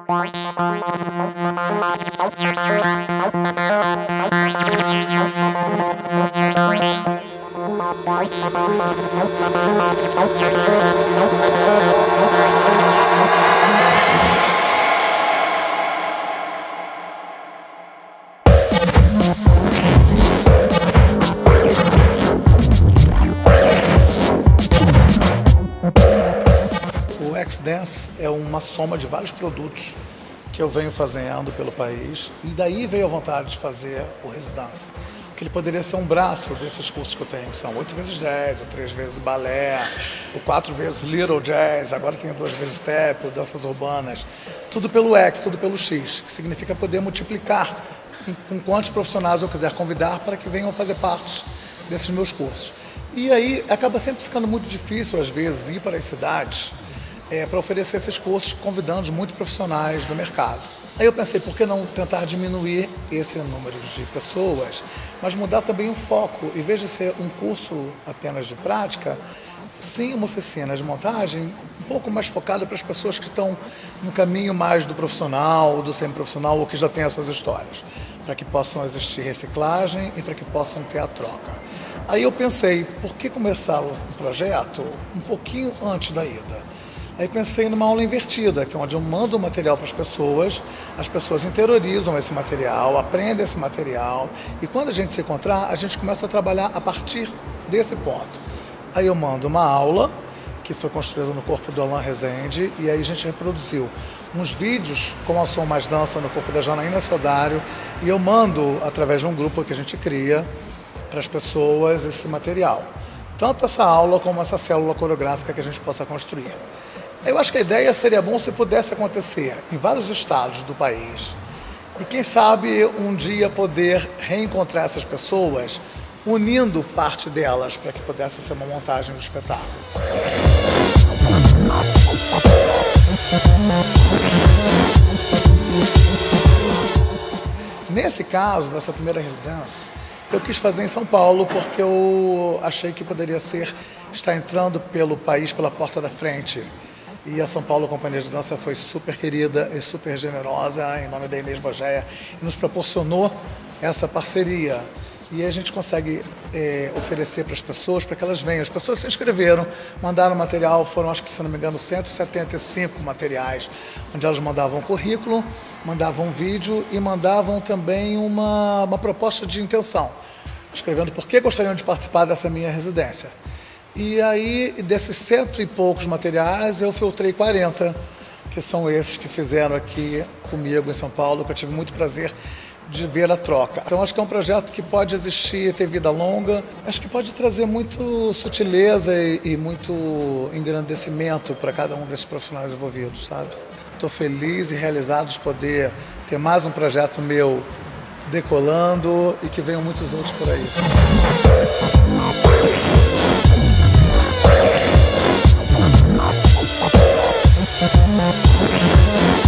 O X-Dance é uma soma de vários produtos que eu venho fazendo pelo país, e daí veio a vontade de fazer o Residance, que ele poderia ser um braço desses cursos que eu tenho, que são 8 vezes jazz, ou 3 vezes balé, ou 4 vezes little jazz, agora tem 2 vezes tap, ou danças urbanas, tudo pelo X, tudo pelo X, que significa poder multiplicar com quantos profissionais eu quiser convidar para que venham fazer parte desses meus cursos. E aí acaba sempre ficando muito difícil, às vezes, ir para as cidades para oferecer esses cursos, convidando muitos profissionais do mercado. Aí eu pensei, por que não tentar diminuir esse número de pessoas, mas mudar também o foco, em vez de ser um curso apenas de prática, sim uma oficina de montagem um pouco mais focada para as pessoas que estão no caminho mais do profissional, do semiprofissional, ou que já têm as suas histórias, para que possam existir reciclagem e para que possam ter a troca. Aí eu pensei, por que começar o projeto um pouquinho antes da ida? Aí pensei numa aula invertida, que é onde eu mando o material para as pessoas interiorizam esse material, aprendem esse material, e quando a gente se encontrar, a gente começa a trabalhar a partir desse ponto. Aí eu mando uma aula, que foi construída no corpo do Alain Rezende, e aí a gente reproduziu uns vídeos com a Som Mais Dança no corpo da Janaína Sodário, e eu mando, através de um grupo que a gente cria, para as pessoas esse material. Tanto essa aula como essa célula coreográfica que a gente possa construir. Eu acho que a ideia seria bom se pudesse acontecer em vários estados do país. E quem sabe um dia poder reencontrar essas pessoas, unindo parte delas para que pudesse ser uma montagem do espetáculo. Nesse caso, dessa primeira residência, eu quis fazer em São Paulo porque eu achei que poderia estar entrando pelo país pela porta da frente. E a São Paulo Companhia de Dança foi super querida e super generosa, em nome da Inês Bogeia, e nos proporcionou essa parceria. E a gente consegue oferecer para as pessoas, para que elas venham. As pessoas se inscreveram, mandaram material, foram, acho que se não me engano, 175 materiais, onde elas mandavam um currículo, mandavam um vídeo e mandavam também uma proposta de intenção, escrevendo por que gostariam de participar dessa minha residência. E aí, desses 100 e poucos materiais, eu filtrei 40, que são esses que fizeram aqui comigo em São Paulo, que eu tive muito prazer de ver a troca. Então acho que é um projeto que pode existir, ter vida longa, acho que pode trazer muito sutileza e muito engrandecimento para cada um desses profissionais envolvidos, sabe? Estou feliz e realizado de poder ter mais um projeto meu decolando e que venham muitos outros por aí.